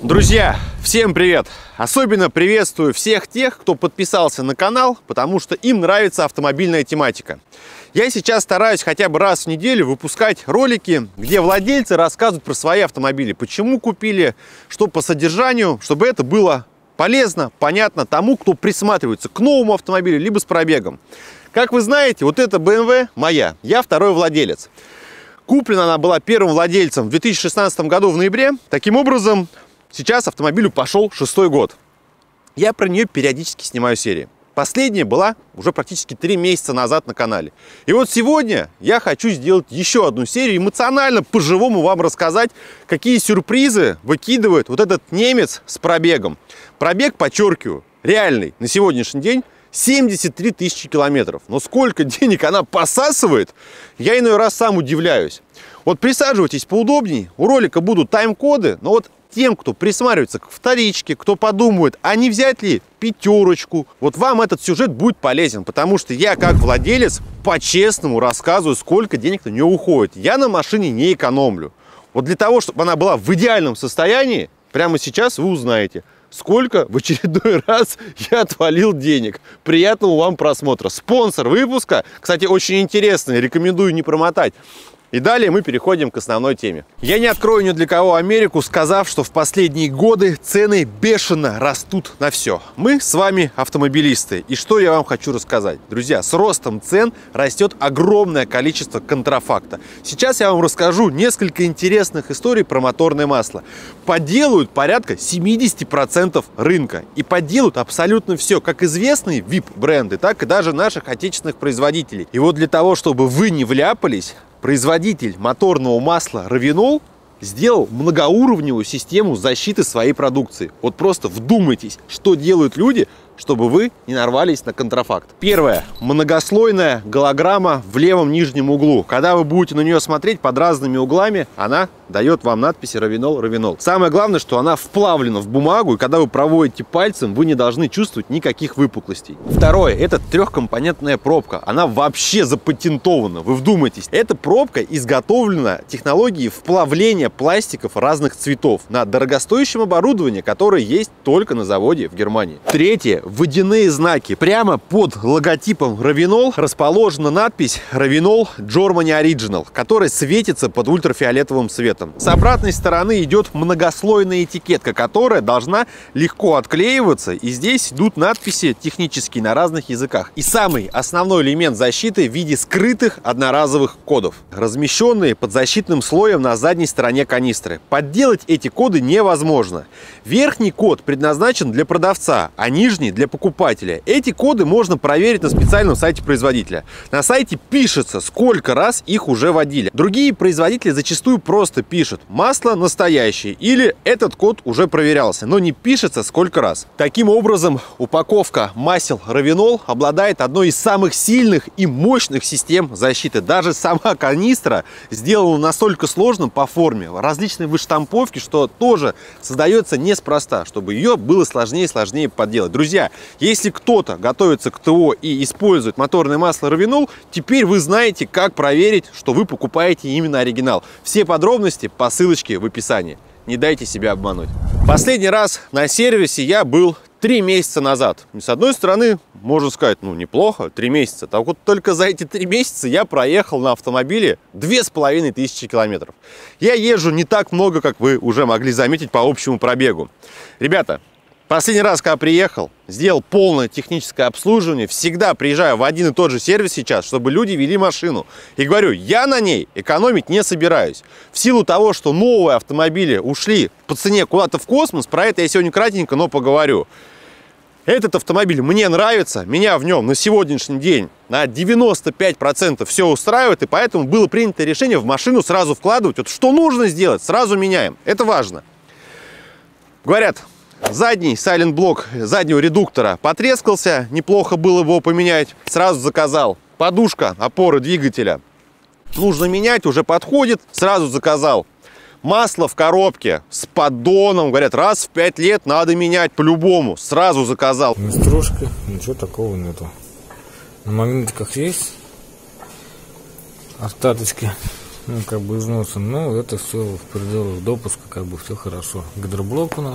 Друзья, всем привет! Особенно приветствую всех тех, кто подписался на канал, потому что им нравится автомобильная тематика. Я сейчас стараюсь хотя бы раз в неделю выпускать ролики, где владельцы рассказывают про свои автомобили, почему купили, что по содержанию, чтобы это было полезно, понятно тому, кто присматривается к новому автомобилю, либо с пробегом. Как вы знаете, вот эта BMW моя, я второй владелец. Куплена она была первым владельцем в 2016 году в ноябре. Таким образом, сейчас автомобилю пошел 6-й год. Я про нее периодически снимаю серии. Последняя была уже практически 3 месяца назад на канале. И вот сегодня я хочу сделать еще одну серию, эмоционально, по-живому вам рассказать, какие сюрпризы выкидывает вот этот немец с пробегом. Пробег, подчеркиваю, реальный на сегодняшний день 73 тысячи километров. Но сколько денег она посасывает, я иной раз сам удивляюсь. Вот присаживайтесь поудобнее, у ролика будут тайм-коды, но вот тем, кто присматривается к вторичке, кто подумает, а не взять ли пятерочку, вот вам этот сюжет будет полезен, потому что я, как владелец, по-честному рассказываю, сколько денег на нее уходит. Я на машине не экономлю. Вот для того, чтобы она была в идеальном состоянии, прямо сейчас вы узнаете, сколько в очередной раз я отвалил денег. Приятного вам просмотра. Спонсор выпуска, кстати, очень интересный, рекомендую не промотать. И далее мы переходим к основной теме. Я не открою ни для кого Америку, сказав, что в последние годы цены бешено растут на все. Мы с вами автомобилисты. И что я вам хочу рассказать? Друзья, с ростом цен растет огромное количество контрафакта. Сейчас я вам расскажу несколько интересных историй про моторное масло. Подделывают порядка 70% рынка. И подделывают абсолютно все. Как известные VIP-бренды, так и даже наших отечественных производителей. И вот для того, чтобы вы не вляпались, производитель моторного масла Равинол сделал многоуровневую систему защиты своей продукции. Вот просто вдумайтесь, что делают люди, чтобы вы не нарвались на контрафакт. Первое. Многослойная голограмма в левом нижнем углу. Когда вы будете на нее смотреть под разными углами, она дает вам надписи Равинол, Равинол. Самое главное, что она вплавлена в бумагу, и когда вы проводите пальцем, вы не должны чувствовать никаких выпуклостей. Второе. Это трехкомпонентная пробка. Она вообще запатентована. Вы вдумайтесь. Эта пробка изготовлена технологией вплавления пластиков разных цветов на дорогостоящем оборудовании, которое есть только на заводе в Германии. Третье. Водяные знаки. Прямо под логотипом Равинол расположена надпись Равинол Germany Original, которая светится под ультрафиолетовым светом. С обратной стороны идет многослойная этикетка, которая должна легко отклеиваться, и здесь идут надписи технические на разных языках. И самый основной элемент защиты в виде скрытых одноразовых кодов, размещенные под защитным слоем на задней стороне канистры. Подделать эти коды невозможно. Верхний код предназначен для продавца, а нижний для покупателя. Эти коды можно проверить на специальном сайте производителя. На сайте пишется, сколько раз их уже водили. Другие производители зачастую просто пишут «масло настоящее» или «этот код уже проверялся», но не пишется сколько раз. Таким образом, упаковка масел Равинол обладает одной из самых сильных и мощных систем защиты. Даже сама канистра сделана настолько сложным по форме, различные выштамповки, что тоже создается неспроста, чтобы ее было сложнее и сложнее подделать. Друзья, если кто-то готовится к ТО и использует моторное масло Равинол, теперь вы знаете, как проверить, что вы покупаете именно оригинал. Все подробности по ссылочке в описании. Не дайте себя обмануть. Последний раз на сервисе я был 3 месяца назад. И с одной стороны, можно сказать, ну неплохо, 3 месяца. Так вот только за эти 3 месяца я проехал на автомобиле 2500 километров. Я езжу не так много, как вы уже могли заметить по общему пробегу. Ребята, последний раз, когда приехал, сделал полное техническое обслуживание, всегда приезжаю в один и тот же сервис сейчас, чтобы люди вели машину. И говорю, я на ней экономить не собираюсь. В силу того, что новые автомобили ушли по цене куда-то в космос, про это я сегодня кратенько, но поговорю. Этот автомобиль мне нравится, меня в нем на сегодняшний день на 95% все устраивает, и поэтому было принято решение в машину сразу вкладывать. Вот что нужно сделать, сразу меняем. Это важно. Говорят, задний сайлент-блок заднего редуктора потрескался, неплохо было его поменять. Сразу заказал. Подушка опоры двигателя нужно менять, уже подходит, сразу заказал. Масло в коробке с поддоном, говорят, раз в 5 лет надо менять по-любому. Сразу заказал. Стружка, ничего такого нету. На магнитиках есть остаточки Ну, как бы износом. Но это все в пределах допуска, как бы все хорошо. Гидроблок у нас.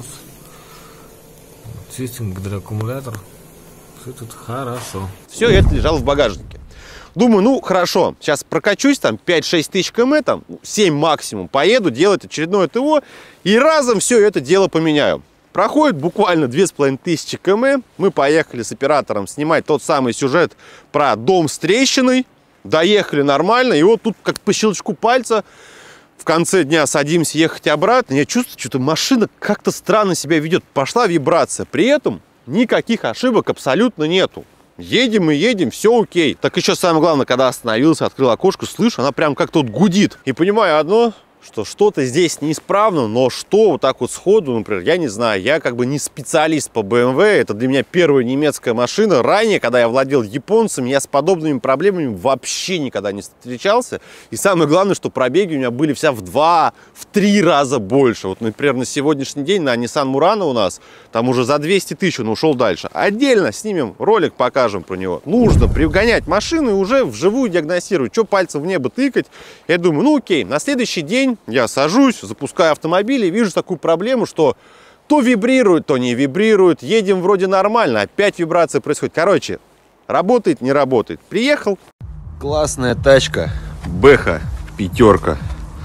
Систем, гидроаккумулятор. Все тут хорошо. Все это лежало в багажнике. Думаю, ну хорошо, сейчас прокачусь, там 5-6 тысяч км, там 7 максимум, поеду делать очередное ТО и разом все это дело поменяю. Проходит буквально 2500 км, мы поехали с оператором снимать тот самый сюжет про дом с трещиной, доехали нормально, и вот тут как по щелчку пальца в конце дня садимся ехать обратно, я чувствую, что машина как-то странно себя ведет, пошла вибрация, при этом никаких ошибок абсолютно нету. Едем и едем, все окей. Так еще самое главное, когда остановился, открыл окошко, слышу, она прям как-то вот гудит. И понимаю одно, что что-то здесь неисправно, но что вот так вот сходу, например, я не знаю. Я как бы не специалист по BMW, это для меня первая немецкая машина. Ранее, когда я владел японцами, я с подобными проблемами вообще никогда не встречался. И самое главное, что пробеги у меня были вся в 2-3 раза больше. Вот, например, на сегодняшний день на Nissan Murano у нас там уже за 200 тысяч он ушел дальше. Отдельно снимем ролик, покажем про него. Нужно пригонять машину и уже вживую диагностировать, что пальцем в небо тыкать. Я думаю, ну окей, на следующий день я сажусь, запускаю автомобиль и вижу такую проблему, что то вибрирует, то не вибрирует. Едем вроде нормально, опять вибрация происходит. Короче, работает, не работает. Приехал. Классная тачка. Бэха, пятерка.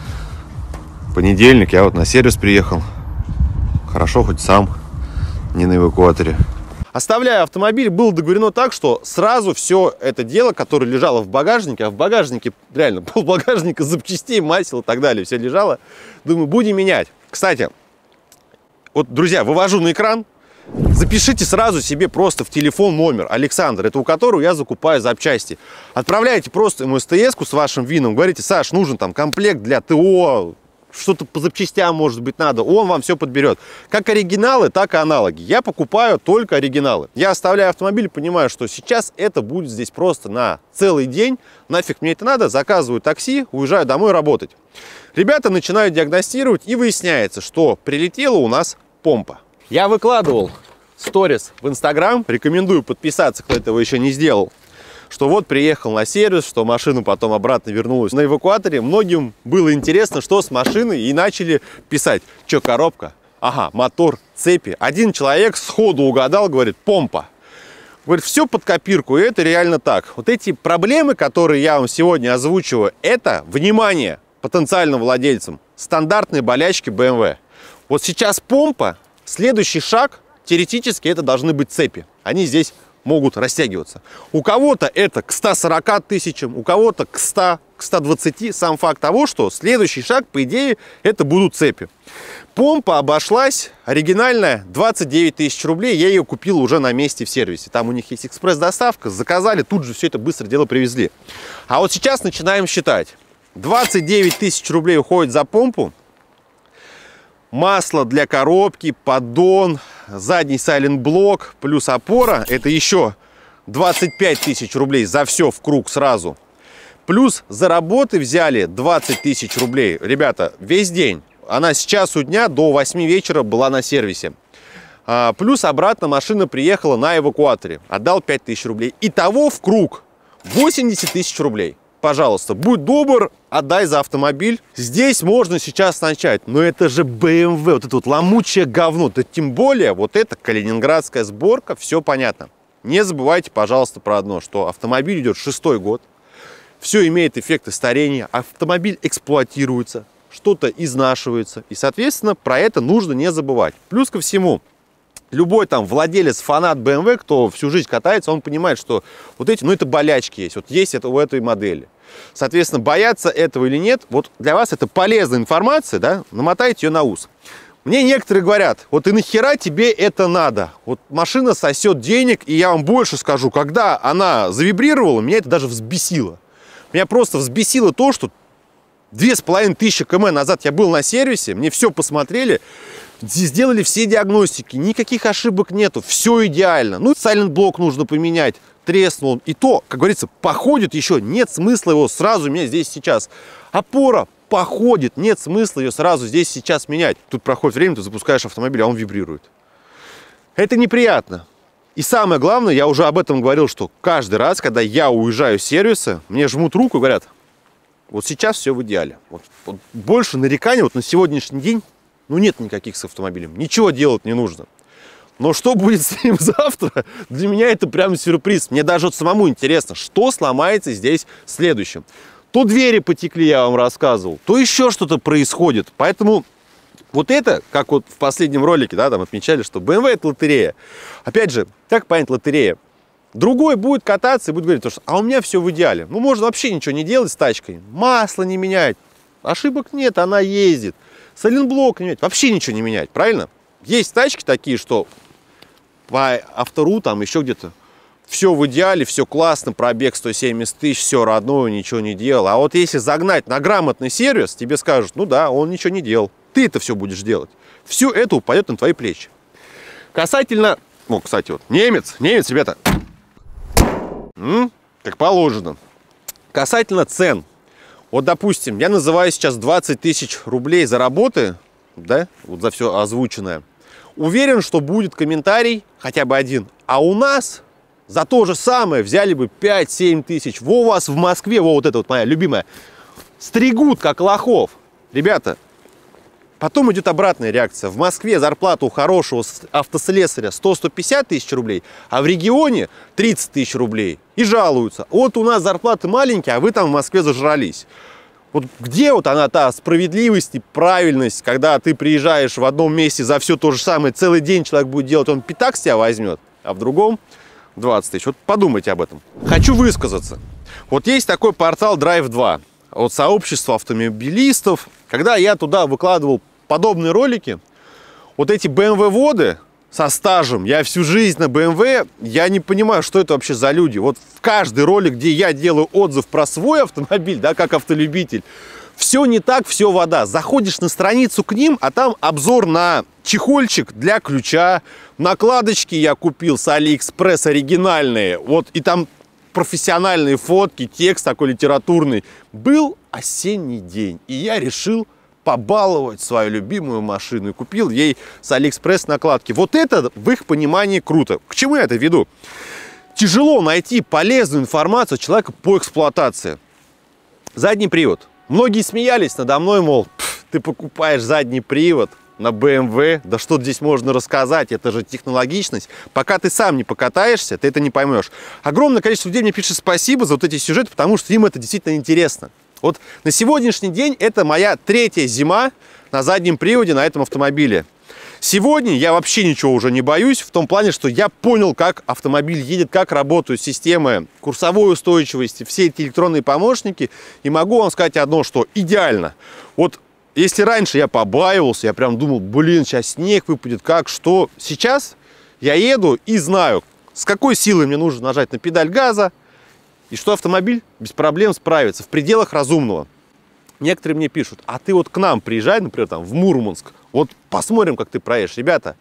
Понедельник, я вот на сервис приехал. Хорошо, хоть сам, не на эвакуаторе. Оставляя автомобиль, было договорено так, что сразу все это дело, которое лежало в багажнике, а в багажнике, реально, пол багажника запчастей, масел и так далее, все лежало, думаю, будем менять. Кстати, вот, друзья, вывожу на экран, запишите сразу себе просто в телефон номер Александр, это у которого я закупаю запчасти. Отправляете просто ему СТС-ку с вашим ВИНом, говорите, Саш, нужен там комплект для ТО, что-то по запчастям, может быть, надо, он вам все подберет. Как оригиналы, так и аналоги. Я покупаю только оригиналы. Я оставляю автомобиль, понимаю, что сейчас это будет здесь просто на целый день. Нафиг мне это надо, заказываю такси, уезжаю домой работать. Ребята начинают диагностировать, и выясняется, что прилетела у нас помпа. Я выкладывал сторис в Инстаграм, рекомендую подписаться, кто этого еще не сделал. Что вот приехал на сервис, что машина потом обратно вернулась на эвакуаторе. Многим было интересно, что с машиной, и начали писать, что коробка, ага, мотор, цепи. Один человек сходу угадал, говорит, помпа. Говорит, все под копирку, и это реально так. Вот эти проблемы, которые я вам сегодня озвучиваю, это, внимание, потенциальным владельцам, стандартные болячки BMW. Вот сейчас помпа, следующий шаг, теоретически это должны быть цепи. Они здесь могут растягиваться. У кого-то это к 140 тысячам, у кого-то к 100, к 120. Сам факт того, что следующий шаг, по идее, это будут цепи. Помпа обошлась оригинальная 29 тысяч рублей. Я ее купил уже на месте в сервисе. Там у них есть экспресс-доставка. Заказали, тут же все это быстро дело привезли. А вот сейчас начинаем считать. 29 тысяч рублей уходит за помпу. Масло для коробки, поддон, задний сайлент-блок, плюс опора. Это еще 25 тысяч рублей за все в круг сразу. Плюс за работы взяли 20 тысяч рублей. Ребята, весь день. Она с часу дня до 8 вечера была на сервисе. Плюс обратно машина приехала на эвакуаторе. Отдал 5 тысяч рублей. Итого в круг 80 тысяч рублей. Пожалуйста, будь добр, отдай за автомобиль. Здесь можно сейчас начать, но это же BMW, вот это вот ломучее говно. Да тем более, вот это калининградская сборка, все понятно. Не забывайте, пожалуйста, про одно, что автомобиль идет 6-й год. Все имеет эффекты старения, автомобиль эксплуатируется, что-то изнашивается. И, соответственно, про это нужно не забывать. Плюс ко всему, любой там владелец, фанат BMW, кто всю жизнь катается, он понимает, что вот эти, ну это болячки есть, вот есть это у этой модели. Соответственно, бояться этого или нет, вот для вас это полезная информация, да, намотайте ее на ус. Мне некоторые говорят, вот и нахера тебе это надо? Вот машина сосет денег, и я вам больше скажу, когда она завибрировала, меня это даже взбесило. Меня просто взбесило то, что 2500 км назад я был на сервисе, мне все посмотрели, сделали все диагностики, никаких ошибок нету, все идеально. Ну, сайлент-блок нужно поменять, треснул. И то, как говорится, походит еще, нет смысла его сразу менять здесь сейчас. Опора походит, нет смысла ее сразу здесь сейчас менять. Тут проходит время, ты запускаешь автомобиль, а он вибрирует. Это неприятно. И самое главное, я уже об этом говорил, что каждый раз, когда я уезжаю с сервиса, мне жмут руку и говорят, Вот сейчас все в идеале. Вот больше нареканий вот на сегодняшний день, ну, нет никаких с автомобилем. Ничего делать не нужно. Но что будет с ним завтра, для меня это прям сюрприз. Мне даже вот самому интересно, что сломается здесь следующим. То двери потекли, я вам рассказывал, то еще что-то происходит. Поэтому вот это, как вот в последнем ролике, да, там отмечали, что BMW это лотерея. Опять же, как понять лотерея? Другой будет кататься и будет говорить, что а у меня все в идеале. Ну, можно вообще ничего не делать с тачкой. Масло не менять. Ошибок нет, она ездит. Сайлентблок не менять. Вообще ничего не менять, правильно? Есть тачки такие, что по автору там еще где-то все в идеале, все классно, пробег 170 тысяч, все родное, ничего не делал. А вот если загнать на грамотный сервис, тебе скажут, ну да, он ничего не делал. Ты это все будешь делать. Все это упадет на твои плечи. Касательно, ну, кстати, вот немец, ребята, как положено. Касательно цен. Вот, допустим, я называю сейчас 20 тысяч рублей за работы, да, вот за все озвученное. Уверен, что будет комментарий, хотя бы один. А у нас за то же самое взяли бы 5-7 тысяч. Во, у вас в Москве, во, вот это вот моя любимая, стригут как лохов. Ребята, потом идет обратная реакция. В Москве зарплата у хорошего автослесаря 100-150 тысяч рублей, а в регионе 30 тысяч рублей. И жалуются. Вот у нас зарплаты маленькие, а вы там в Москве зажрались. Вот где вот она, та справедливость и правильность, когда ты приезжаешь в одном месте за все то же самое, целый день человек будет делать, он пятак с тебя возьмет, а в другом 20 тысяч. Вот подумайте об этом. Хочу высказаться. Вот есть такой портал Drive 2, от сообщества автомобилистов. Когда я туда выкладывал подобные ролики, вот эти BMW-воды со стажем, я всю жизнь на BMW, я не понимаю, что это вообще за люди. Вот в каждый ролик, где я делаю отзыв про свой автомобиль, да, как автолюбитель, все не так, все вода. Заходишь на страницу к ним, а там обзор на чехольчик для ключа, накладочки я купил с AliExpress оригинальные, вот, и там профессиональные фотки, текст такой литературный. Был осенний день, и я решил побаловать свою любимую машину и купил ей с AliExpress накладки. Вот это в их понимании круто. К чему я это веду? Тяжело найти полезную информацию человека по эксплуатации. Задний привод. Многие смеялись надо мной, мол, ты покупаешь задний привод на BMW, да что здесь можно рассказать, это же технологичность. Пока ты сам не покатаешься, ты это не поймешь. Огромное количество людей мне пишет спасибо за вот эти сюжеты, потому что им это действительно интересно. Вот на сегодняшний день это моя третья зима на заднем приводе на этом автомобиле. Сегодня я вообще ничего уже не боюсь, в том плане, что я понял, как автомобиль едет, как работают системы курсовой устойчивости, все эти электронные помощники. И могу вам сказать одно, что идеально. Вот если раньше я побаивался, я прям думал, блин, сейчас снег выпадет, как, что. Сейчас я еду и знаю, с какой силой мне нужно нажать на педаль газа, и что автомобиль без проблем справится в пределах разумного. Некоторые мне пишут, а ты вот к нам приезжай, например, там, в Мурманск, вот посмотрим, как ты проедешь. Ребята,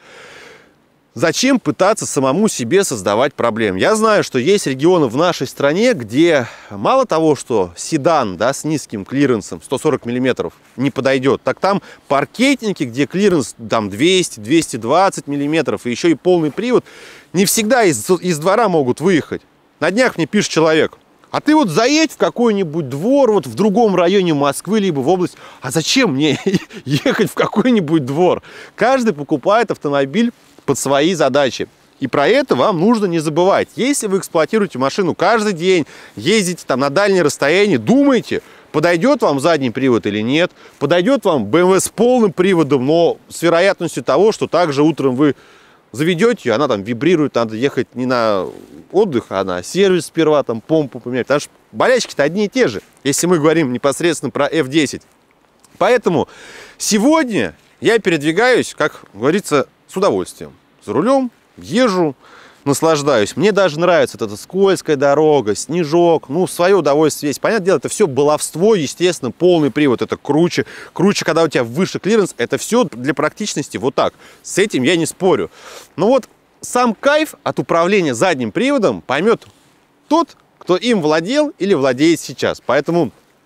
зачем пытаться самому себе создавать проблем? Я знаю, что есть регионы в нашей стране, где мало того, что седан, да, с низким клиренсом 140 мм не подойдет, так там паркетники, где клиренс там 200-220 мм, и еще и полный привод, не всегда из двора могут выехать. На днях мне пишет человек, а ты вот заедь в какой-нибудь двор, вот в другом районе Москвы, либо в область. А зачем мне ехать в какой-нибудь двор? Каждый покупает автомобиль под свои задачи. И про это вам нужно не забывать. Если вы эксплуатируете машину каждый день, ездите там на дальние расстояния, думайте, подойдет вам задний привод или нет, подойдет вам BMW с полным приводом, но с вероятностью того, что также утром вы заведете ее, она там вибрирует, надо ехать не на отдых, а на сервис сперва, там помпу поменять. Потому что болячки-то одни и те же, если мы говорим непосредственно про F10. Поэтому сегодня я передвигаюсь, как говорится, с удовольствием. За рулем езжу, наслаждаюсь. Мне даже нравится вот эта скользкая дорога, снежок. Ну, свое удовольствие есть. Понятное дело, это все баловство, естественно, полный привод. Это круче. Круче, когда у тебя выше клиренс. Это все для практичности вот так. С этим я не спорю. Но вот сам кайф от управления задним приводом поймет тот, кто им владел или владеет сейчас. Поэтому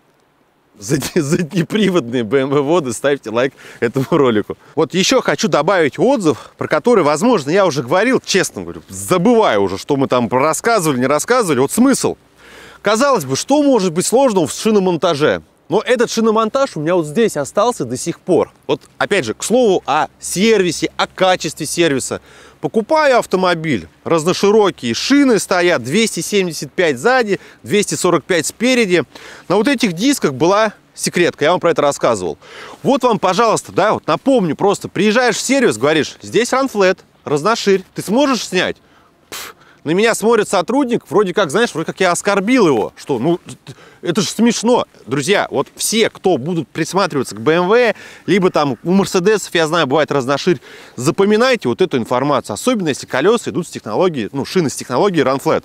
заднеприводные BMW-воды, ставьте лайк этому ролику. Вот еще хочу добавить отзыв, про который, возможно, я уже говорил, честно говорю, забываю уже, что мы там рассказывали, не рассказывали. Вот смысл. Казалось бы, что может быть сложного в шиномонтаже? Но этот шиномонтаж у меня вот здесь остался до сих пор. Вот опять же, к слову о сервисе, о качестве сервиса. Покупаю автомобиль, разноширокие шины стоят, 275 сзади, 245 спереди. На вот этих дисках была секретка, я вам про это рассказывал. Вот вам, пожалуйста, да, вот напомню просто. Приезжаешь в сервис, говоришь, здесь ранфлет, разноширь, ты сможешь снять? На меня смотрит сотрудник, вроде как, знаешь, вроде как я оскорбил его. Что, ну, это же смешно. Друзья, вот все, кто будут присматриваться к BMW, либо там у Мерседесов, я знаю, бывает разноширь, запоминайте вот эту информацию. Особенно, если колеса идут с технологией, ну, шины с технологией Ранфлет.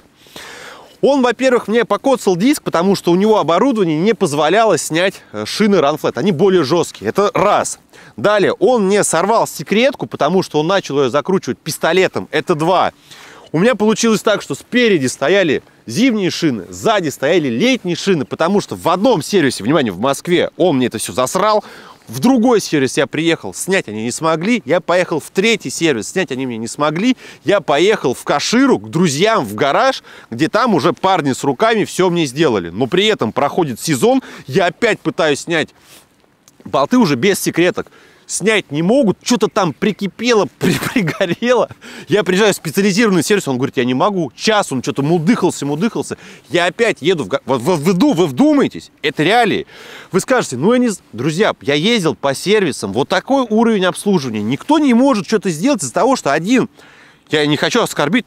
Он, во-первых, мне покоцал диск, потому что у него оборудование не позволяло снять шины Ранфлет. Они более жесткие. Это раз. Далее, он мне сорвал секретку, потому что он начал ее закручивать пистолетом. Это два. У меня получилось так, что спереди стояли зимние шины, сзади стояли летние шины, потому что в одном сервисе, внимание, в Москве, он мне это все засрал. В другой сервис я приехал, снять они не смогли. Я поехал в третий сервис, снять они мне не смогли. Я поехал в Каширу к друзьям в гараж, где там уже парни с руками все мне сделали. Но при этом проходит сезон, я опять пытаюсь снять болты уже без секреток. Снять не могут, что-то там прикипело, пригорело. Я приезжаю в специализированный сервис, он говорит, я не могу. Час он что-то мудыхался. Я опять еду вы вдумаетесь, это реалии. Вы скажете, ну я не... Друзья, я ездил по сервисам, вот такой уровень обслуживания. Никто не может что-то сделать из-за того, что один, я не хочу оскорбить,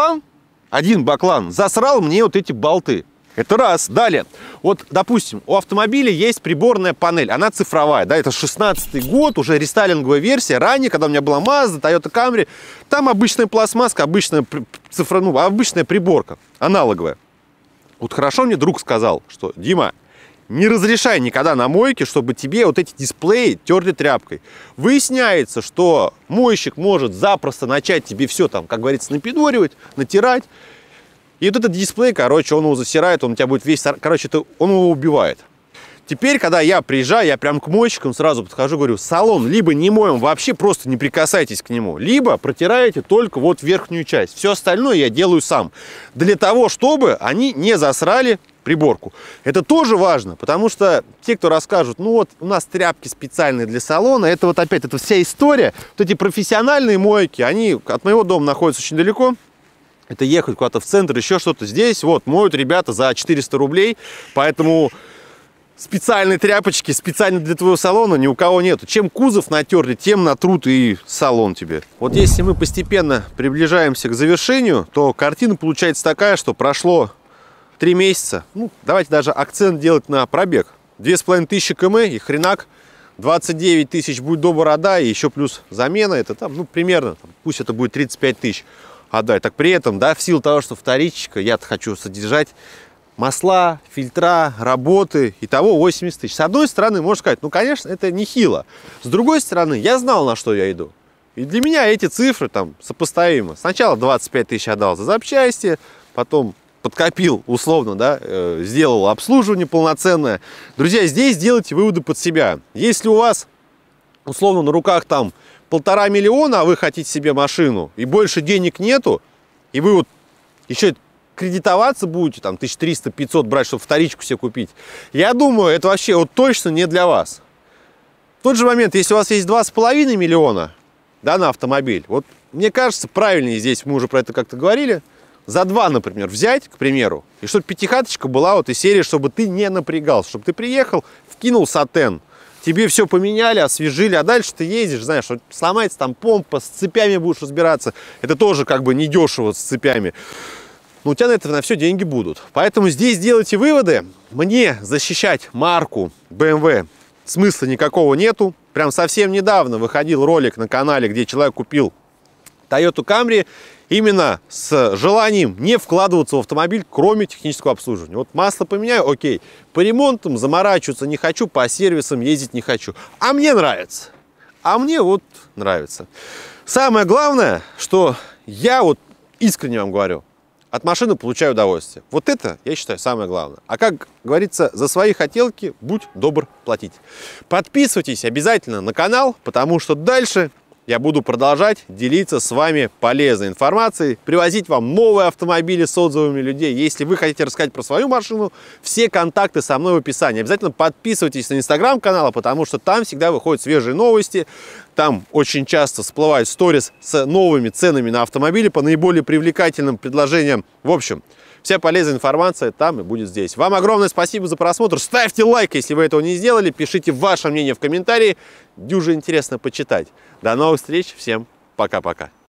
один баклан засрал мне вот эти болты. Это раз. Далее, вот, допустим, у автомобиля есть приборная панель, она цифровая, да, это 16-й год, уже рестайлинговая версия. Ранее, когда у меня была Mazda, Toyota Camry, там обычная пластмасска, обычная обычная приборка, аналоговая. Вот хорошо мне друг сказал, что, Дима, не разрешай никогда на мойке, чтобы тебе вот эти дисплеи терли тряпкой. Выясняется, что мойщик может запросто начать тебе все там, как говорится, напидоривать, натирать. И вот этот дисплей, короче, он его засирает, он у тебя будет весь... Короче, он его убивает. Теперь, когда я приезжаю, я прям к мойщикам сразу подхожу, говорю, салон либо не моем вообще, просто не прикасайтесь к нему, либо протираете только вот верхнюю часть. Все остальное я делаю сам. Для того, чтобы они не засрали приборку. Это тоже важно, потому что те, кто расскажут, ну вот у нас тряпки специальные для салона, это вот опять, это вся история. Вот эти профессиональные мойки, они от моего дома находятся очень далеко. Это ехать куда-то в центр, еще что-то. Здесь вот моют ребята за 400 рублей, поэтому специальные тряпочки специально для твоего салона ни у кого нету. Чем кузов натерли, тем натрут и салон тебе. Вот если мы постепенно приближаемся к завершению, то картина получается такая, что прошло 3 месяца. Ну, давайте даже акцент делать на пробег. 2500 км и хренак 29 тысяч будет до борода, и еще плюс замена. Это там, ну, примерно, пусть это будет 35 тысяч. Отдать. Так при этом, да, в силу того, что вторичка, я-то хочу содержать масла, фильтра, работы, итого 80 тысяч. С одной стороны, можно сказать, ну, конечно, это нехило. С другой стороны, я знал, на что я иду. И для меня эти цифры там сопоставимы. Сначала 25 тысяч отдал за запчасти, потом подкопил, условно, да, сделал обслуживание полноценное. Друзья, здесь делайте выводы под себя. Если у вас, условно, на руках там 1,5 миллиона, а вы хотите себе машину, и больше денег нету, и вы вот еще кредитоваться будете, там, 1300-500 брать, чтобы вторичку себе купить, я думаю, это вообще вот точно не для вас. В тот же момент, если у вас есть 2,5 миллиона, да, на автомобиль, вот мне кажется, правильнее здесь, мы уже про это как-то говорили, за 2, например, взять, к примеру, и чтобы пятихаточка была вот из серии, чтобы ты не напрягался, чтобы ты приехал, вкинул сатен, тебе все поменяли, освежили, а дальше ты ездишь, знаешь, вот сломается там помпа, с цепями будешь разбираться. Это тоже как бы недешево с цепями. Но у тебя на это на все деньги будут. Поэтому здесь делайте выводы. Мне защищать марку BMW смысла никакого нету. Прям совсем недавно выходил ролик на канале, где человек купил Toyota Camry именно с желанием не вкладываться в автомобиль, кроме технического обслуживания. Вот масло поменяю, окей. По ремонтам заморачиваться не хочу, по сервисам ездить не хочу. А мне нравится. А мне вот нравится. Самое главное, что я вот искренне вам говорю, от машины получаю удовольствие. Вот это, я считаю, самое главное. А как говорится, за свои хотелки будь добр платить. Подписывайтесь обязательно на канал, потому что дальше я буду продолжать делиться с вами полезной информацией, привозить вам новые автомобили с отзывами людей. Если вы хотите рассказать про свою машину, все контакты со мной в описании. Обязательно подписывайтесь на инстаграм канала, потому что там всегда выходят свежие новости. Там очень часто всплывают сторис с новыми ценами на автомобили по наиболее привлекательным предложениям. В общем, вся полезная информация там и будет здесь. Вам огромное спасибо за просмотр. Ставьте лайк, если вы этого не сделали. Пишите ваше мнение в комментарии. Дюже интересно почитать. До новых встреч. Всем пока-пока.